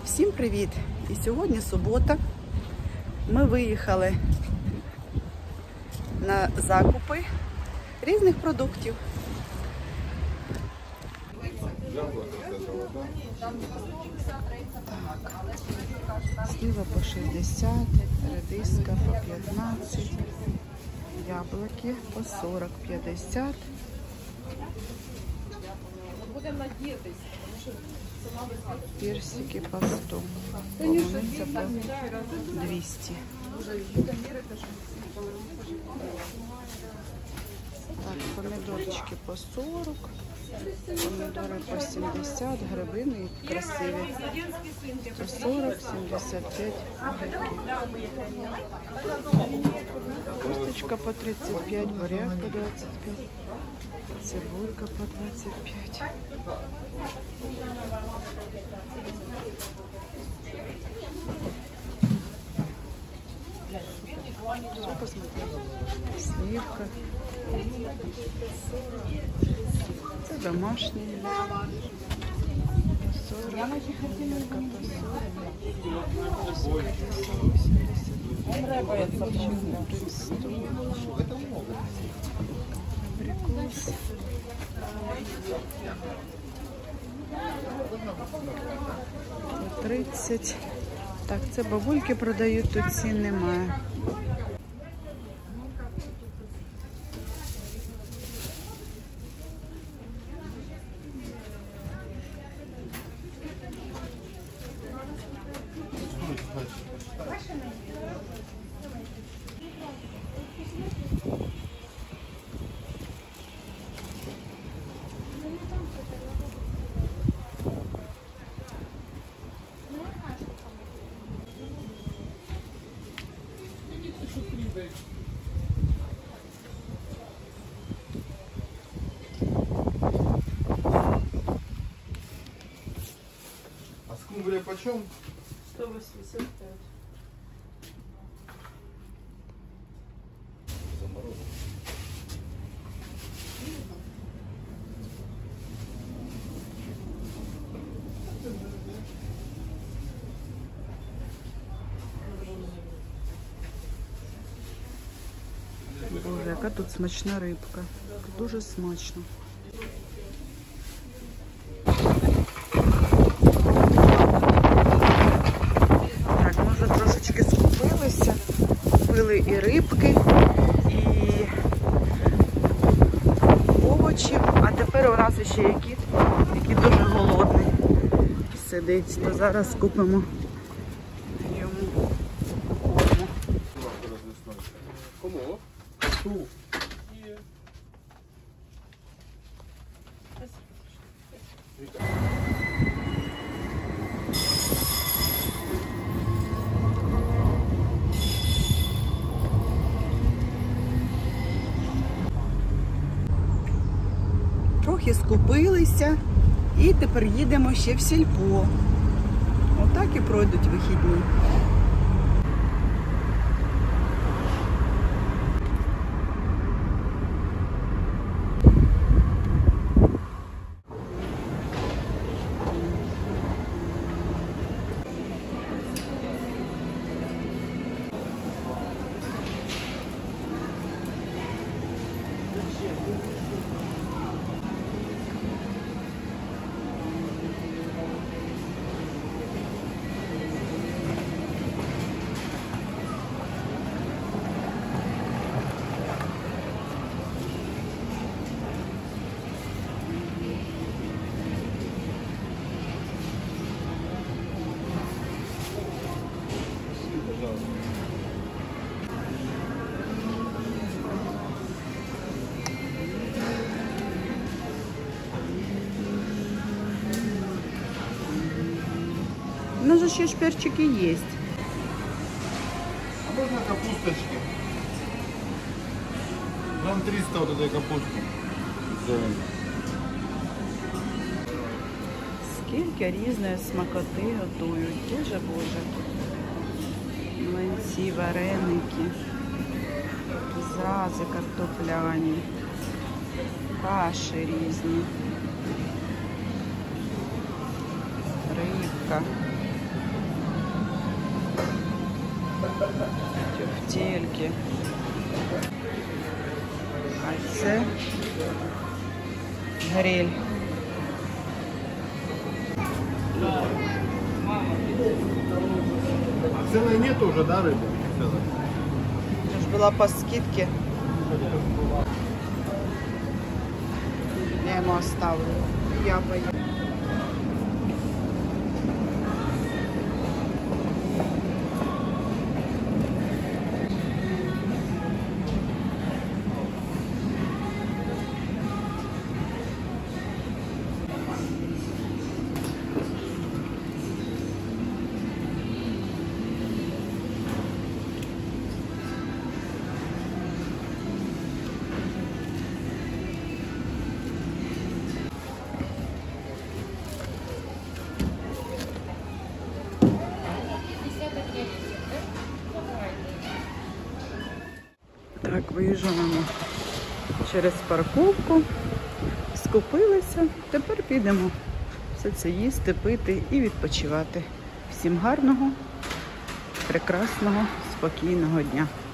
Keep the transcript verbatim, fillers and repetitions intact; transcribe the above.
Всім привіт! І сьогодні субота. Ми виїхали на закупи різних продуктів. Так. Слива по шістдесят, редиска по п'ятнадцять, яблуки по сорок п'ятдесят. Персики по сто, полуниця по двісті. Так, помідорчики по сорок, помідори по сімдесят, грибини красиві, сто сорок, сімдесят п'ять огірки. Косточка по тридцять п'ять, буряк по двадцять п'ять, цибулька по двадцять п'ять. Что посмотреть? Сливка. Это домашние. сорок, абрикос. тридцять. Так, це бабульки продають, тут цін немає. А скумбрия почем? сто восемьдесят пять. Боже, яка тут смачна рибка. Дуже смачно. Так, ми вже трошечки скупилися. Купили і рибки, і овочі. А тепер у нас ще є кіт, який дуже голодний сидить. То зараз купимо йому корму. Кому? Ту. Трохи скупилися і тепер їдемо ще в сільпо. Отак і пройдуть вихідні. У нас же еще шперчики есть. А можно капусточки? Грамм триста вот этой капустки. Зеленой. Скільки різної смакоти готують. Боже, Боже. Млинці, вареники, зрази картопляні, каші різні, рибка. Тюфтельки. А це гриль. Целой нету уже, да, рыбы? Це ж була по скидці. Я йому оставлю. Я поїду. Так, виїжджаємо через парковку, скупилися, тепер підемо все це їсти, пити і відпочивати. Всім гарного, прекрасного, спокійного дня.